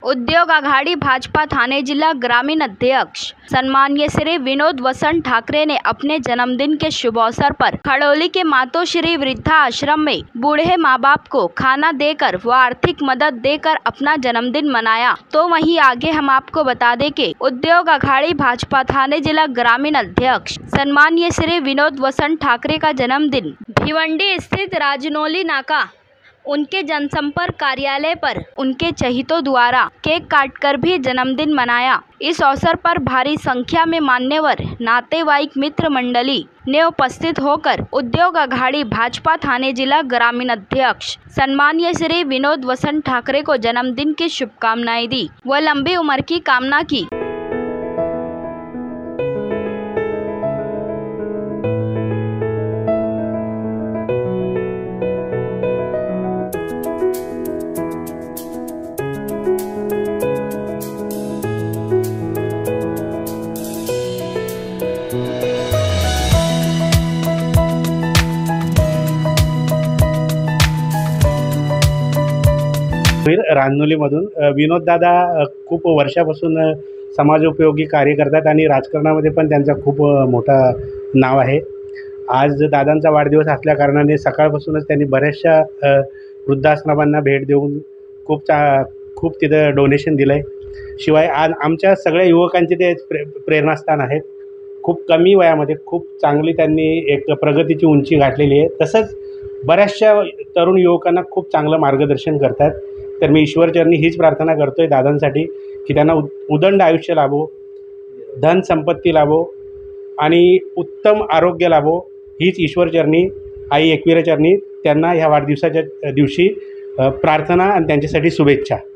उद्योग आघाड़ी भाजपा थाने जिला ग्रामीण अध्यक्ष सम्माननीय श्री विनोद वसंत ठाकरे ने अपने जन्मदिन के शुभ अवसर पर खड़ौली के मातोश्री वृद्धा आश्रम में बूढ़े माँ बाप को खाना देकर व आर्थिक मदद देकर अपना जन्मदिन मनाया। तो वहीं आगे हम आपको बता दें कि उद्योग आघाड़ी भाजपा थाने जिला ग्रामीण अध्यक्ष सम्माननीय श्री विनोद वसंत ठाकरे का जन्मदिन भिवंडी स्थित राजनौली नाका उनके जनसंपर्क कार्यालय पर उनके चहितों द्वारा केक काटकर भी जन्मदिन मनाया। इस अवसर पर भारी संख्या में मान्यवर नातेवाईक मित्र मंडली ने उपस्थित होकर उद्योग आघाड़ी भाजपा थाने जिला ग्रामीण अध्यक्ष सम्माननीय श्री विनोद वसंत ठाकरे को जन्मदिन की शुभकामनाएं दी व लंबी उम्र की कामना की। राजनौलीमधून विनोद दादा खूप वर्षापासून समाजोपयोगी कार्य करतात आणि राजकारणामध्ये पण त्यांचा खूप मोठा नाव आहे। आज दादांचा वाढदिवस असल्या कारणाने सकाळपासूनच त्यांनी बऱ्याचशा वृद्धाश्रमांना भेट देऊन खूप तिथं डोनेशन दिलंय। शिवाय आज आमच्या सगळ्या युवकांचे ते प्रेरणास्थान आहेत। खूप कमी वयामध्ये खूप चांगली त्यांनी एक प्रगतीची उंची गाठलेली आहे। तसंच बऱ्याचशा तरुण युवकांना खूप चांगलं मार्गदर्शन करतात। तर मी ईश्वरचरणी हीच प्रार्थना करतोय दादांसाठी की त्यांना उदंड आयुष्य लाभो, धन संपत्ती लाभो आणि उत्तम आरोग्य लाभो। हीच ईश्वरचरणी आई एकविराचरणी त्यांना ह्या वाढदिवसाच्या दिवशी प्रार्थना आणि त्यांच्यासाठी शुभेच्छा।